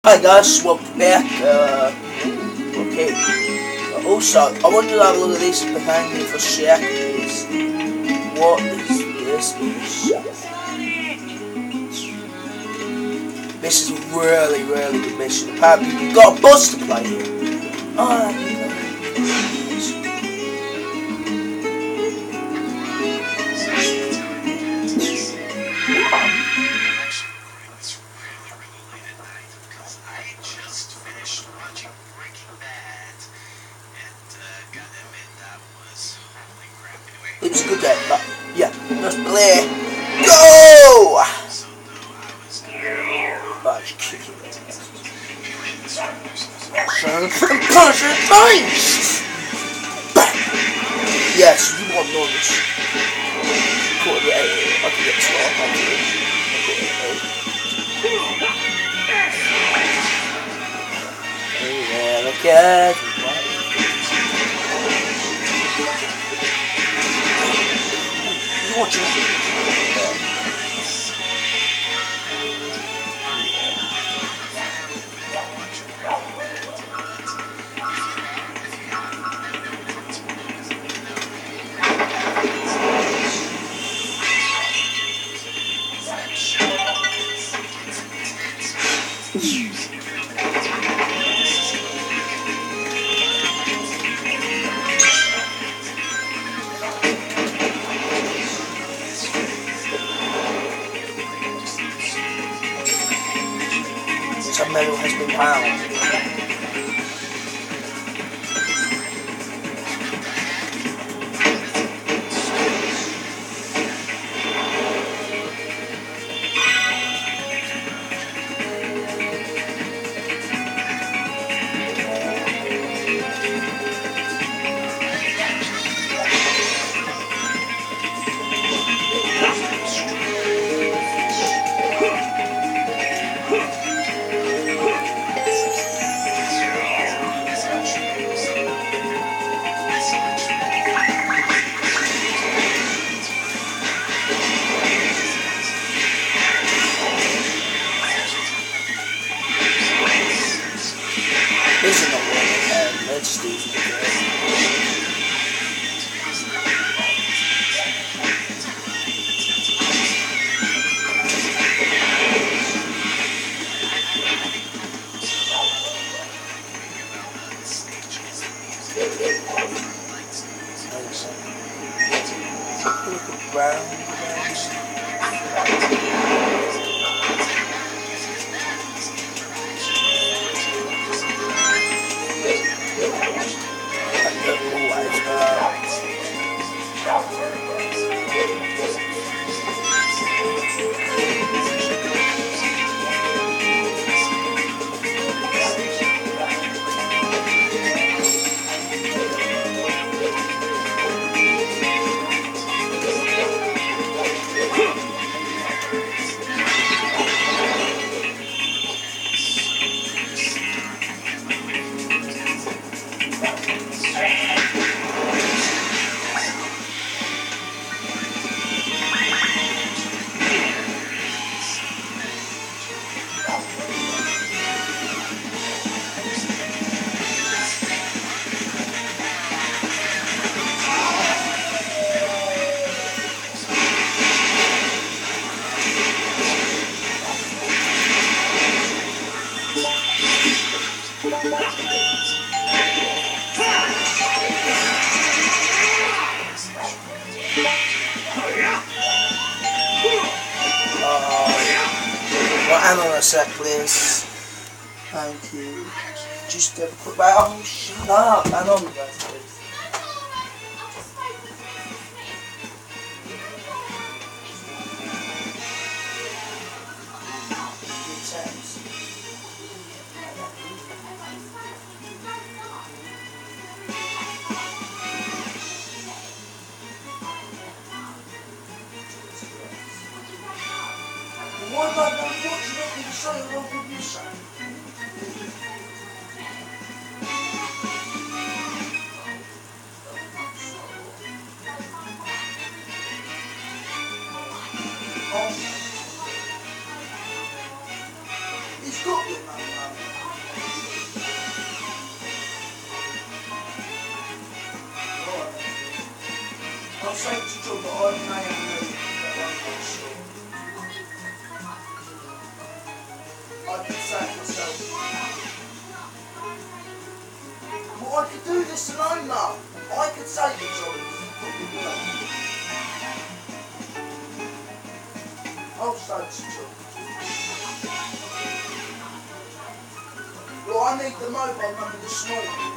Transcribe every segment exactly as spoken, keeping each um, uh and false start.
Hi guys, welcome back. Uh, okay. Uh, also, I want you to have a look at this behind me for a sec. Is what is this? This is a really, really good mission. Apparently, we've got a bus to play here. Oh, it was a good game, but yeah, let's play. Go! Oh, it's kicking it. Punisher times! Yes, you want knowledge. Quarter eight. I can get twelve. I can get yeah, look at it. Watch it. Some medal has been found. This is not working. Let's do it. Look around. Well, hang on a sec, please. Thank you. Just a quick. Oh, shut up. Hang on, guys, please. What about the unfortunately show you what would you say? say it's true, but I may have moved, but I'm not sure. I did say it myself. Well, I could do this alone, Mum. I could say the truth. I'll say it's true. Well, I need the mobile number this morning.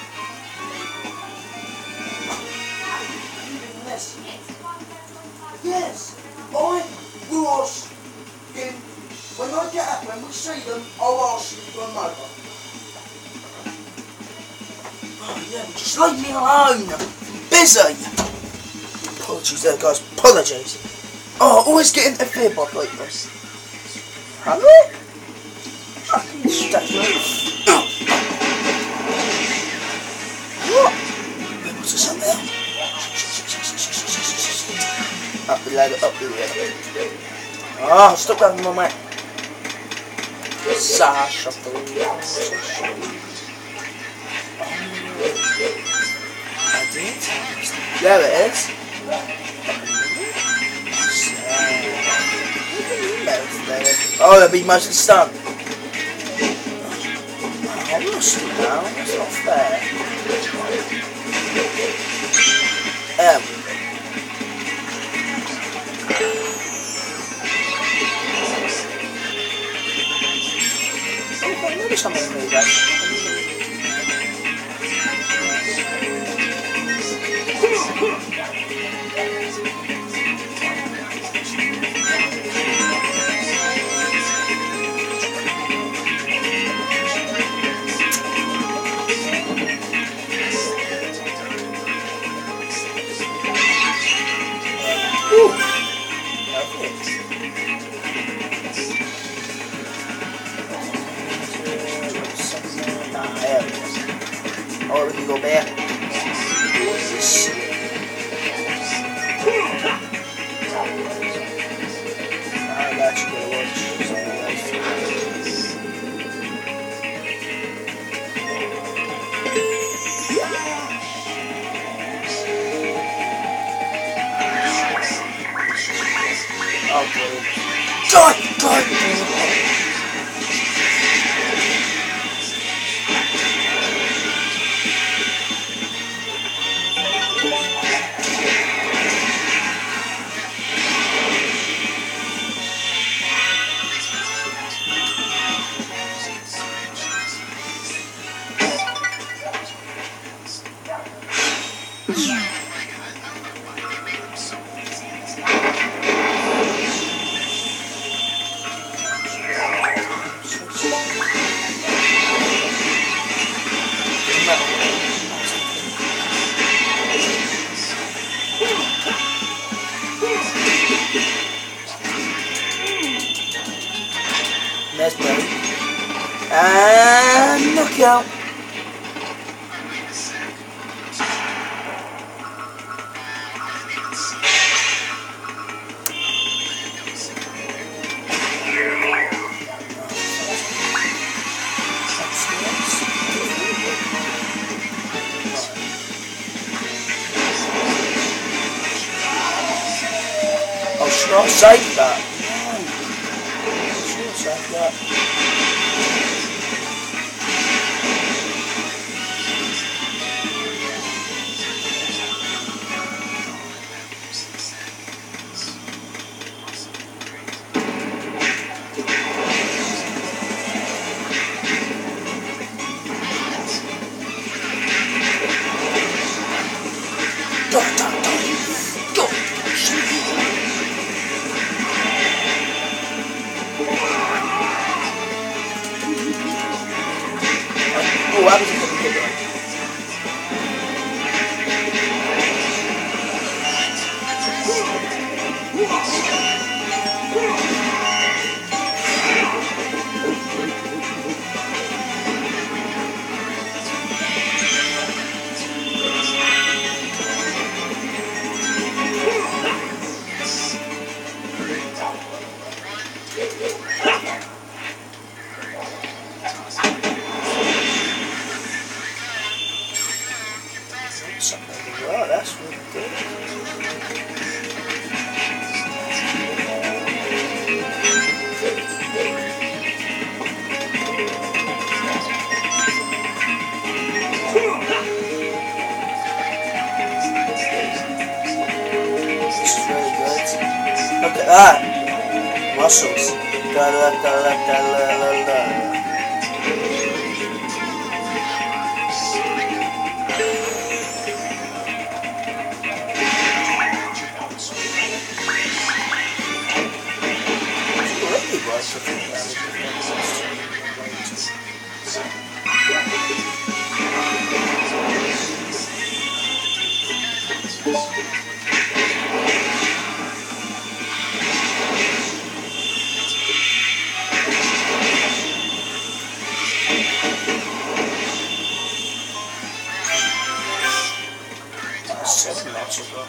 Yes. Yes. I will ask him. When I get up, when we see them, I'll ask him for a mobile. Oh yeah, but just leave me alone. I'm busy. Apologies there, guys. Apologies. Oh, I always get interfered by like this. Hello? Fucking statue. What? What's this up there? Up the ladder, up the ladder. Oh, stop grabbing my mic. Sash up the ladder. I did. There it is. Oh, that'd be mostly stunned. Oh, I'm lost now. That's not fair. There we go. Oh, maybe something like that. Oh, we can go back. Yes. I got you to watch. Oh, boy. Die! Die! There's Billy. And knockout. Oh, should I save that? Like that. Go, go, go, go. Oh, I was going to get that. Ah, muscles. Da da da da da da da. Really was to think about it. Seven matches ago.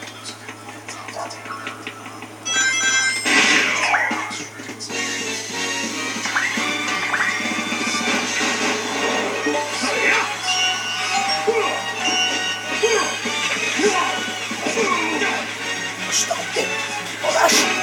Stop it! Oh, that's shit.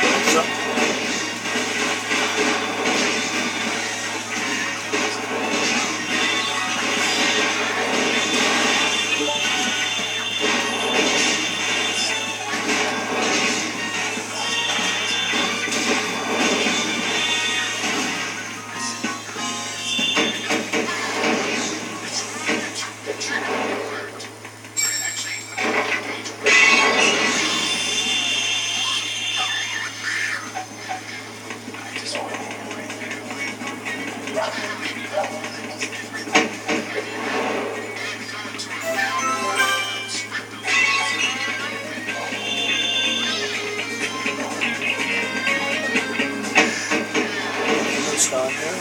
Down here.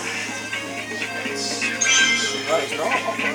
No, it's not.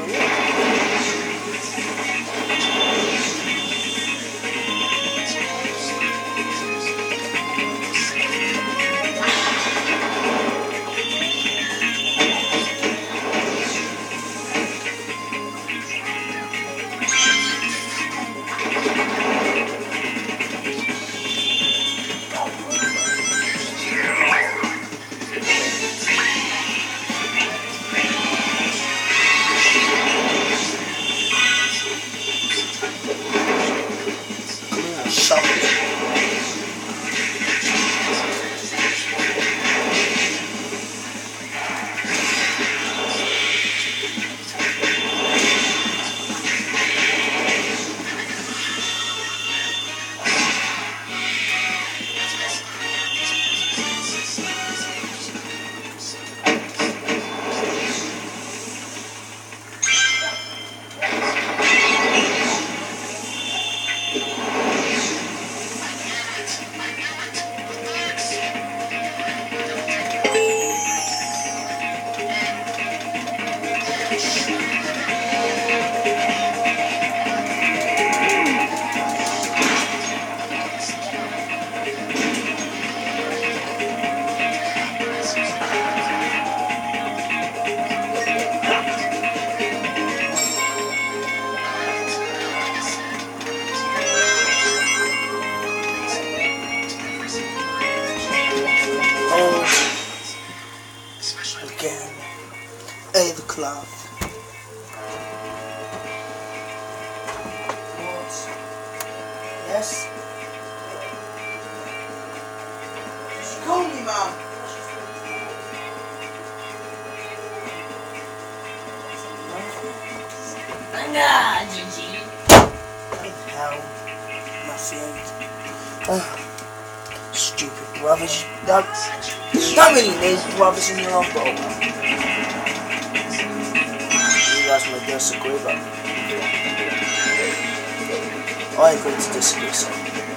Again, Ava Clough. What? Yes? She called me, Mum. Nah, Gigi. Hell, my friend. Oh, stupid brothers. Don't, don't really need brothers in your life, but you guys may disagree, but I agree to disagree, so.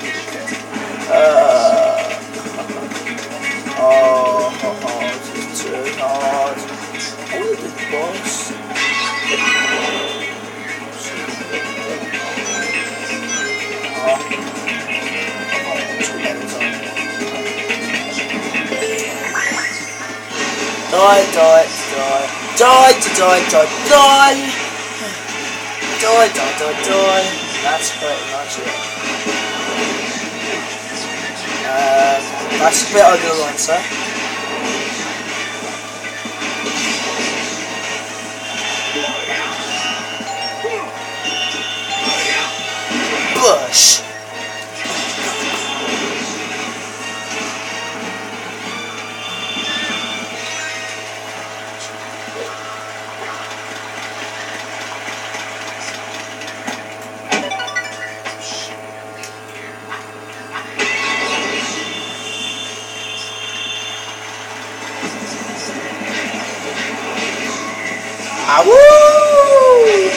Uh, oh, oh, oh, this is too hard. I will do the boss. Die, die, die, die, die, die, die, die, die, die, die, die. That's pretty much it. Um, that's a bit over the line, sir. Bush. Ah, woo!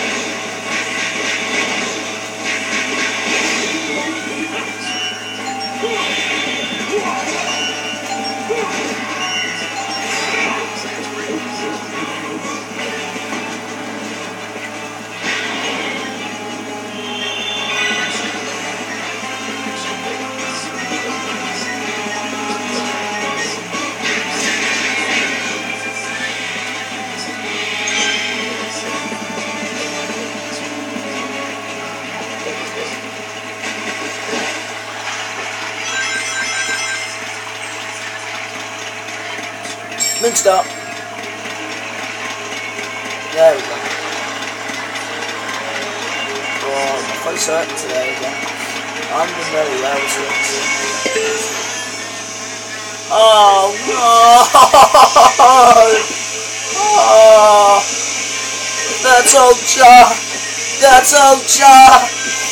Minced up. There we go. Oh, my face hurting today again. I'm very loud to it. Oh no! Oh, that's old Jar. That's old Jar.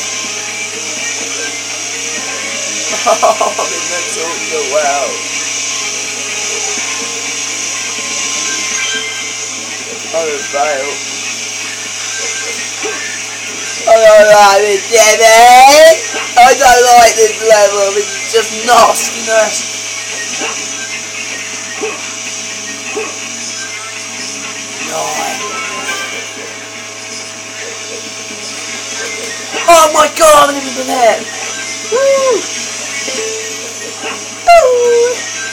Oh, that's old wow. Oh, fail. I don't like this, Jimmy! I don't like this level, it's just nastiness. Nine. Oh my god, I haven't even been hit! Woo! Woo!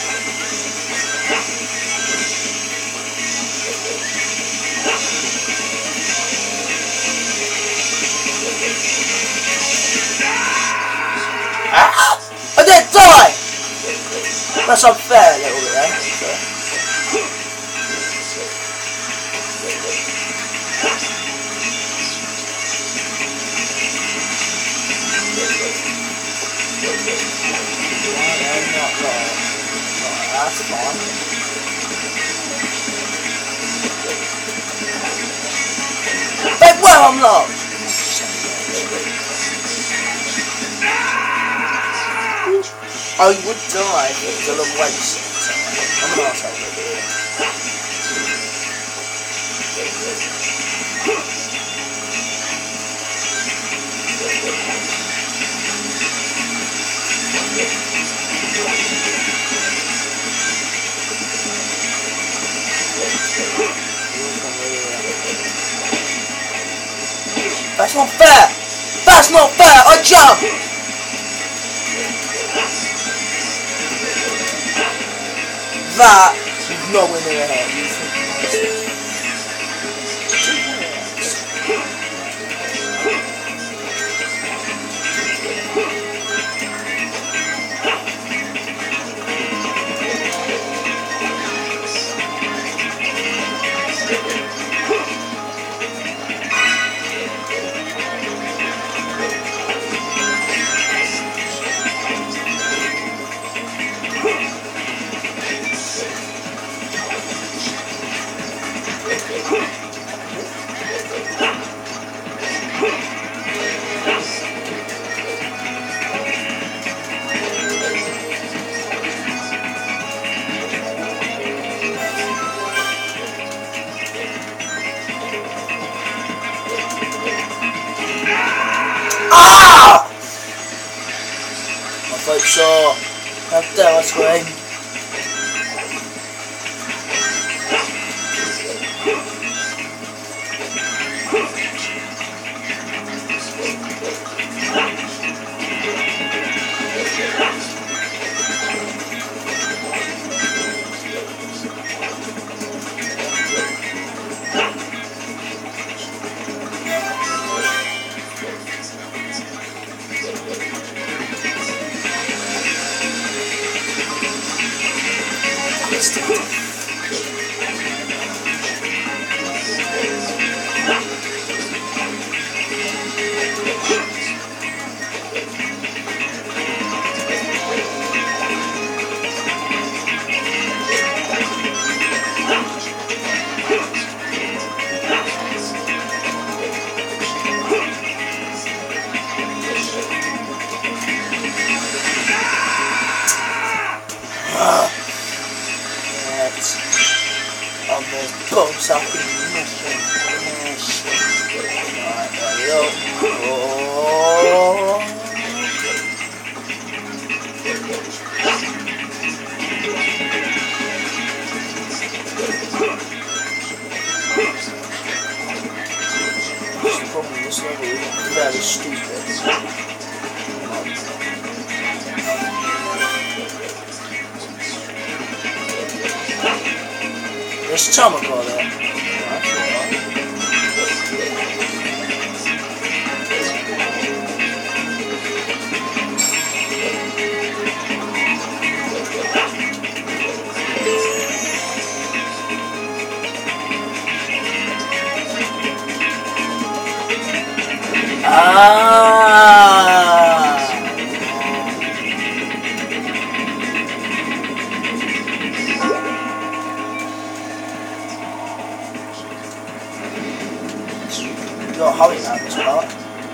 Ah! I didn't die! That's unfair a little bit there. That's fine. But well, I'm not. Oh, you would die if it was a long race. I'm an arsehole. That's not fair! That's not fair! I jump! That is nowhere near ahead. Ah! I thought so. How dare I scream? Almost bum sucking Missing. Missing. Alright, there we go. Oh. The problem with this level is very stupid. There's Tomoko there. Ah. You got Holly now this part.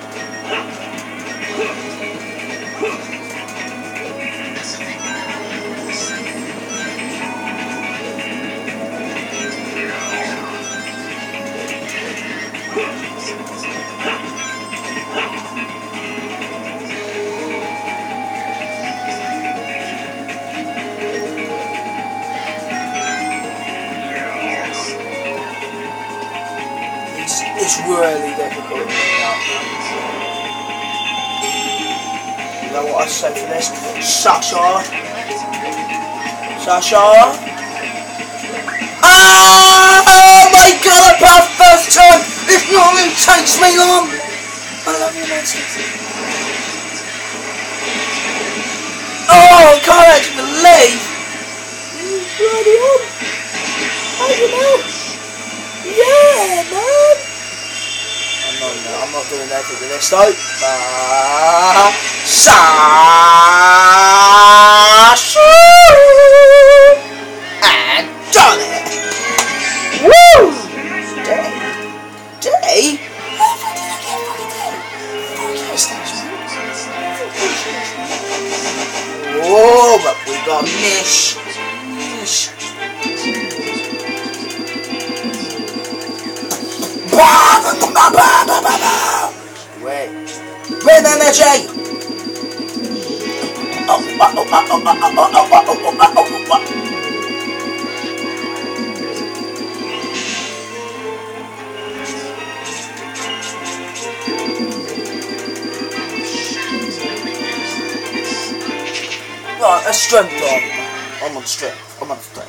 It's really difficult. You know what I say for this? Sasha. Sasha. Oh my god, I passed first time! It normally takes me long! I love you, man. Oh, I can't actually believe! You bloody on! How you know? Yeah, man! No, no, I'm not doing that for this though. Uh, Sasha! And done it! Woo! Day? Day? How the fuck did I get fucking day? Fuck yes, thanks, man. Whoa, but we got Mish. Mish. Wait. Red energy! Oh, oh, oh, oh, oh, oh, oh, oh, oh, oh, oh, oh, oh. Right, a strength on. I'm on strength. I'm on strength.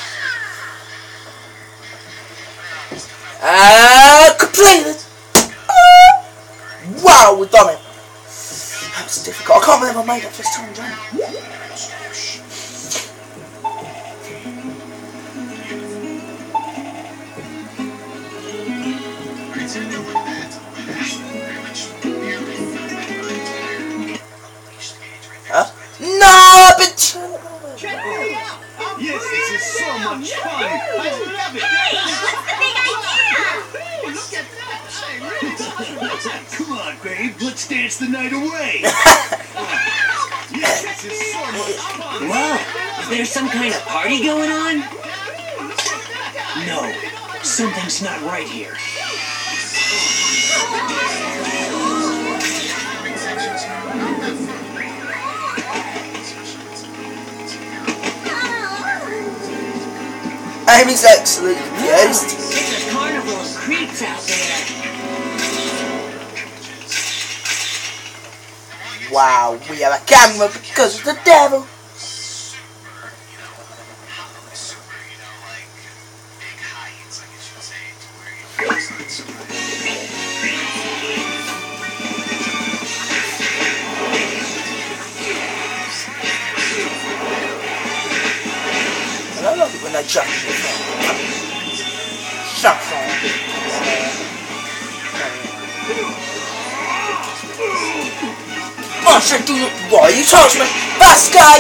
Ah, completed! Ah, wow, we've done it! That was difficult. I can't believe I made it first time done. Huh? No, I've been trying to... Yes, this is so much fun! I love it! Come on, babe, let's dance the night away! Yes, this is so much fun! Whoa, is there some kind of party going on? No, something's not right here. Amy's excellent, yes. It's a carnival of creeps out there. Wow, we have a camera because of the devil. I love it when I jump. Shucks on. Monster, do you, why you touch me? Fast guy!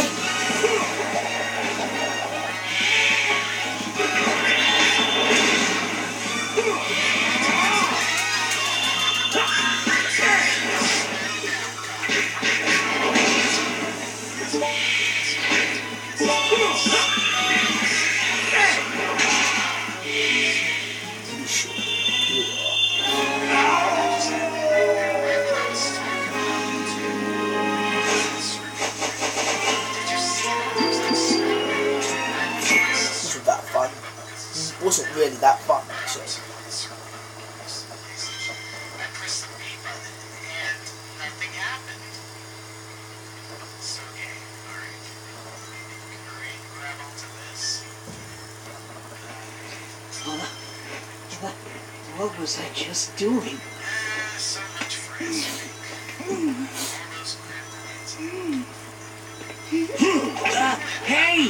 What was I just doing? Uh, hey!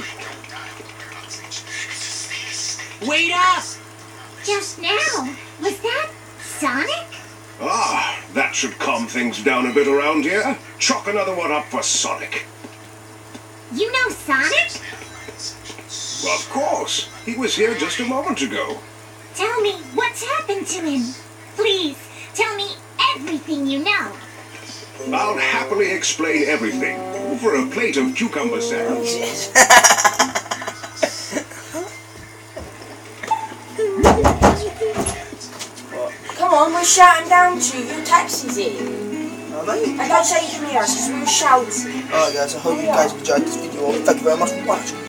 Wait up! Just now. Was that Sonic? Ah, that should calm things down a bit around here. Chalk another one up for Sonic. You know Sonic? Of course. He was here just a moment ago. Tell me what's happened to him. Please, tell me everything you know. I'll happily explain everything. For a plate of cucumber salad. Shit. Come on, we're shouting down to you. Taxi's here. Are they? I don't say you can hear us because we were shouting. Alright guys, I hope you guys enjoyed this video. Thank you very much for watching.